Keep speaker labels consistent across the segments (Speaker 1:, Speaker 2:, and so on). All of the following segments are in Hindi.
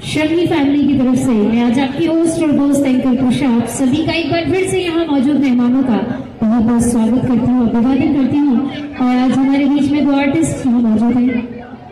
Speaker 1: शर्मी फैमिली की तरफ से मैं आज आपकी होस्ट और दोस्त एंकर ट्रशा आप सभी का एक बार फिर से यहाँ मौजूद मेहमानों का बहुत बहुत स्वागत करती हूँ, अभिवादन करती हूँ। और आज हमारे बीच में दो आर्टिस्ट यहाँ मौजूद हैं।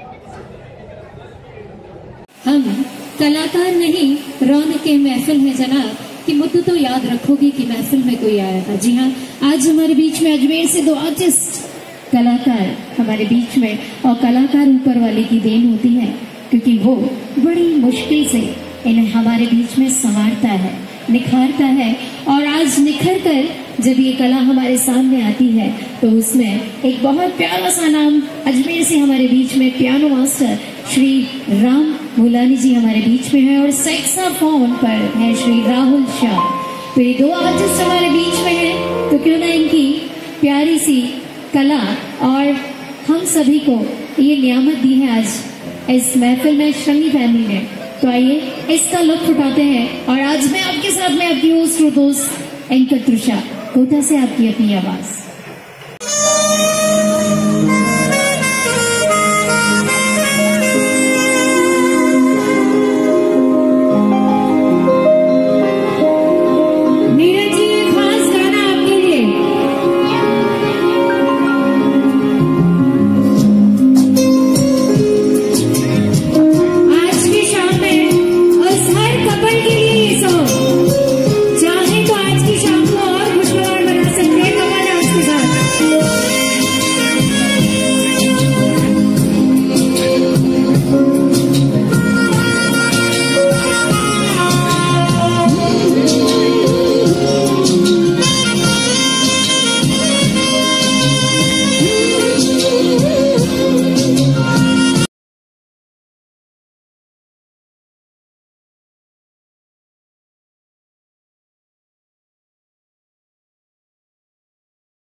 Speaker 2: हम कलाकार नहीं, रौनक के महफिल है जनाब कि मुद्दे तो याद रखोगे कि महफिल में कोई आया था। जी हाँ, आज हमारे बीच में अजमेर से दो आर्टिस्ट कलाकार हमारे बीच में, और कलाकार ऊपर वाले की देन होती है क्योंकि वो बड़ी मुश्किल से इन्हें हमारे बीच में संवारता है, निखारता है। और आज निखर कर जब ये कला हमारे सामने आती है तो उसमें एक बहुत प्यारा सा नाम अजमेर से हमारे बीच में पियानो मास्टर श्री राम मुलानी जी हमारे बीच में है, और सैक्सोफोन पर है श्री राहुल शाह। तो ये दो आर्टिस्ट हमारे बीच में हैं, तो क्यों ना इनकी प्यारी सी कला और हम सभी को ये नियामत दी है आज इस महफिल में शर्मी फैमिली ने। तो आइए इसका लुत्फ उठाते हैं। और आज मैं आपके साथ में आपकी होस्ट और दोस्त एंकर ट्रशा, कोटा से आपकी अपनी आवाज।